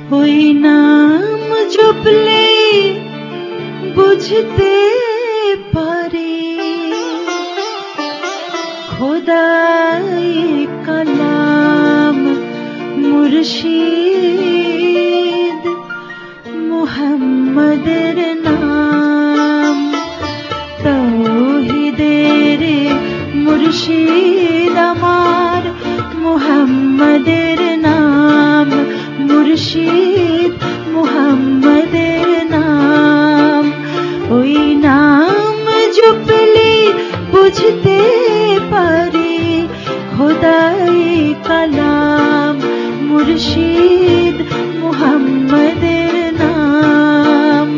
ওই নাম জপলে বুঝতে পারে খোদাই কালাম মুর্শিদ মুহাম্মদের নাম তাওহীদের মুর্শিদ আমার মুহাম্মদের নাম মুর্শিদ মুহাম্মদের নাম ওই নাম জপলে বুঝতে পারে খোদাই কালাম মুর্শিদ মুহাম্মদের নাম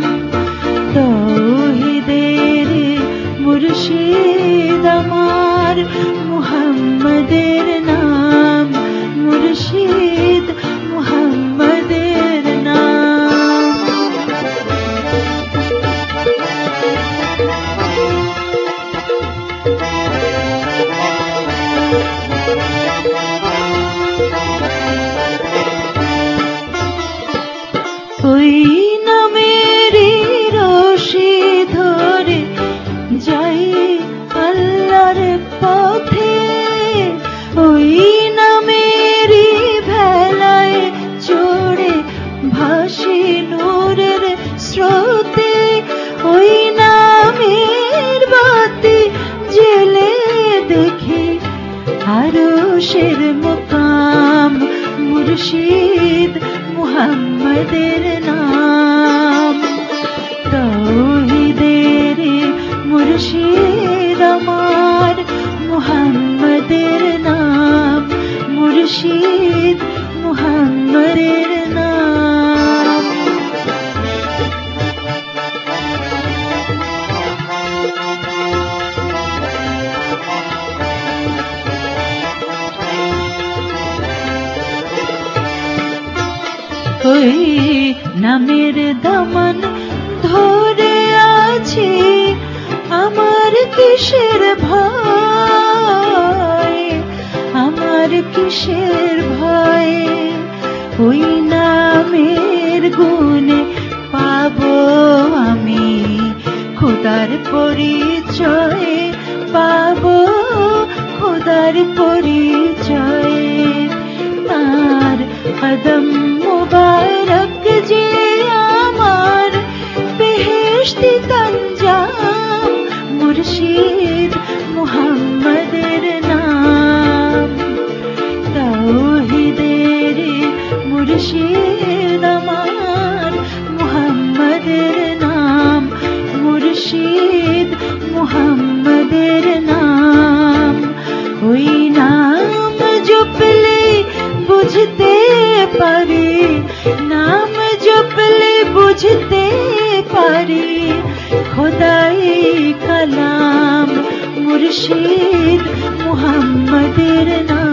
তাওহীদের মুর্শিদ আমার মুহাম্মদের নাম মুর্শিদ মুহাম্মদের নাম ওই নামের রশি ধরে যাই আল্লাহর পথে ওই নামের ভেলায় চড়ে ভাসি নূরের স্রোতে ওই নামের বাতি জেলে দেখি আরশের মুকাম মুর্শিদ মুহাম্মদের নাম তাওহীদের মুর্শিদ আমার মুহাম্মদের নাম মুর্শিদ মুহাম্মদের নাম ওই নামের দামান ধরে আছি আমার কিসের ভয় আমার কিসের ভয় ওই নামের গুণে পাবো আমি খোদার পরিচয় পাবো খোদার পরিচয় তার কদম মুবারক যে আমার বেহেশতি তঞ্জাম মুর্শিদ মুহাম্মদের নাম তাওহীদের মুর্শিদ আমার মুহাম্মদের নাম মুর্শিদ মুহাম্মদের নাম ওই নাম জপলে বুঝতে পারি নাম জপলে বুঝতে পারি খোদাই কালাম মুর্শিদ মুহাম্মদের নাম